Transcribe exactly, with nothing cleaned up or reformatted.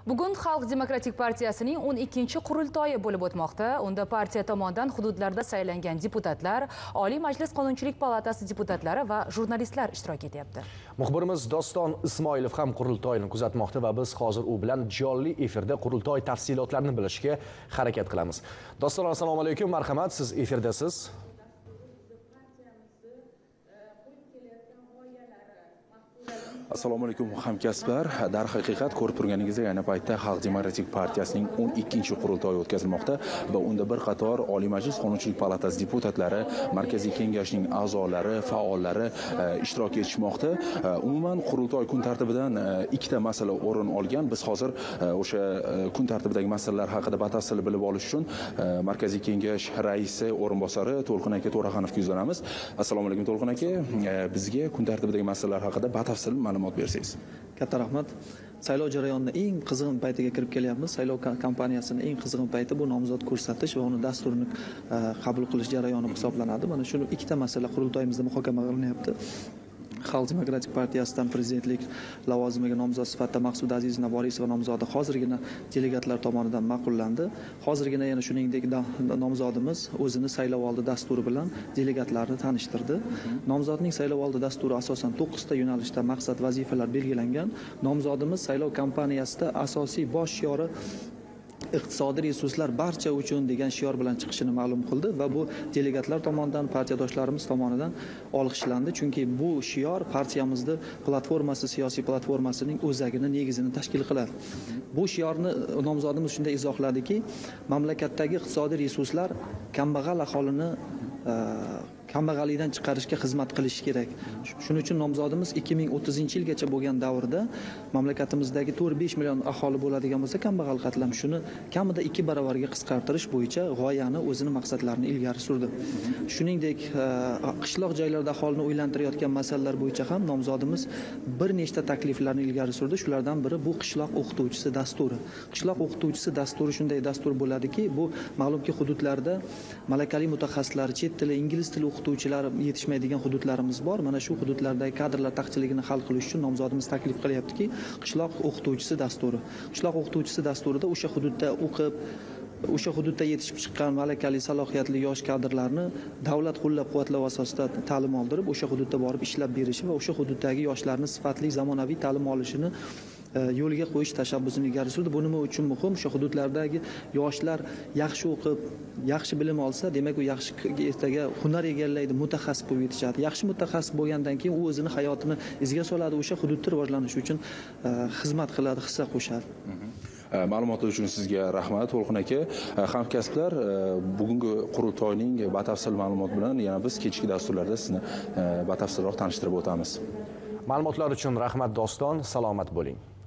Bugun Xalq demokratik partiyasining o'n ikkinchi qurultoyi bo'lib o'tmoqda. Unda partiya tomonidan hududlarda saylangan deputatlar, Oliy Majlis Qonunchilik palatasi deputatlari va jurnalistlar ishtirok etyapti. Muxbirimiz Doston Ismoilov ham qurultoyni kuzatmoqda va biz hozir u bilan jonli efirda qurultoy tafsilotlarini bilishga harakat qilamiz. Doston, assalomu alaykum, marhamat, siz efirdasiz. Assalomu alaykum hamkasblar. Darhaqiqat ko'rib turganingizdek, ayni paytda Xalq demokratik partiyasining o'n ikkinchi qurultoyi o'tkazilmoqda va unda bir qator Oliy Majlis Qonunchilik palatasi deputatlari, Markaziy kengashning a'zolari, faollari ishtirok etishmoqda. Umuman qurultoy kun tartibidan ikkita masala o'rin olgan. Biz hozir o'sha kun tartibidagi masalalar haqida batafsil bilib olish uchun Markaziy kengash raisi o'rinbosari To'lqin aka To'raxonovga yuzlanamiz. Assalomu alaykum To'lqin aka. Bizga kun tartibidagi masalalar haqida batafsil ma'lumot bersangiz. Katta rahmat. Saylov jarayonining eng qizg'in paytiga kirib kelyapmiz. Saylov kampaniyasining eng qizg'in payti bu nomzod ko'rsatish va uni dasturini qabul qilish jarayoni hisoblanadi. Mana shu ikkita masala qurultoyimizda muhokama qilinyapti. Xalq demokratik partiyasidan prezidentlik lavozimiga nomzod sifatida Maqsud Aziz Navorisova nomzodi hozirgina delegatlar tomonidan ma'qullandi. Hozirgina yana shuningdek nomzodimiz o'zini saylovoldi dasturi bilan delegatlarni tanishtirdi. Nomzodning saylovoldi dasturi asosan to'qqiz ta yo'nalishda maqsad, vazifalar belgilangan. Nomzodimiz saylov kampaniyasida asosiy bosh shiori iqtisodiy resurslar barcha uchun degan shior bilan chiqishini ma'lum qildi va bu delegatlar tomonidan, partiyadoshlarimiz tomonidan olqishlandi, chunki bu shior partiyamizning platformasi, siyosiy platformasining o'zagini, negizini tashkil qiladi. Bu shiorni nomzodimiz shunday izohladiki, mamlakatdagi iqtisodiy resurslar kambag'al aholini kambag'allikdan chiqarishga xizmat qilishi kerak. Shuning uchun nomzodimiz ikki ming o'ttizinchi yilgacha bo'lgan davrda mamlakatimizdagi to'rt besh million aholi bo'ladigan bo'lsa, kambag'al qatlam shuni kamida ikki baravarga qisqartirish bo'yicha g'oyani, o'zini maqsadlarini ilgari surdi. Shuningdek, qishloq joylarda aholini o'ylantirayotgan masalalar bo'yicha ham nomzodimiz bir nechta takliflarni ilgari surdi. Shulardan biri bu qishloq o'qituvchisi dasturi. Qishloq o'qituvchisi dasturi shunday dastur bo'ladiki, bu ma'lumki hududlarda malakali mutaxassislar, chet tili, ingliz tili o'qituvchilar yetishmaydigan hududlarimiz bor. Mana shu hududlardagi kadrlar taqchilligini hal qilish uchun nomzodimiz taklif qilyaptiki, qishloq o'qituvchisi dasturi. Qishloq o'qituvchisi dasturida o'sha hududda o'qib, o'sha hududda yetishib chiqqan malakali, salohiyatli yosh kadrlarni davlat qo'llab-quvvatlash asosida ta'lim oldirib, o'sha hududda borib ishlab berishi va o'sha hududdagi yoshlarni sifatli zamonaviy ta'lim olishini yo'lga qo'yish tashabbusini ilgari surdi. Bu nima uchun muhim? O'sha hududlardagi yoshlar yaxshi o'qib, yaxshi bilim olsa, demak u yaxshi ertaga hunar egallaydi, mutaxassis bo'lib yetishadi. Yaxshi mutaxassis bo'lgandan keyin u o'zini hayotini izga soladi, o'sha hududda rivojlanish uchun xizmat qiladi, hissa qo'shadi. Ma'lumotlar uchun sizga rahmat To'lqin aka. Hamkasblar, bugungi qurultoyning batafsil ma'lumot bilan yana biz kechki dasturlarda sizni batafsilroq tanishtirib o'tamiz. Ma'lumotlar uchun rahmat Doston, salomat bo'ling.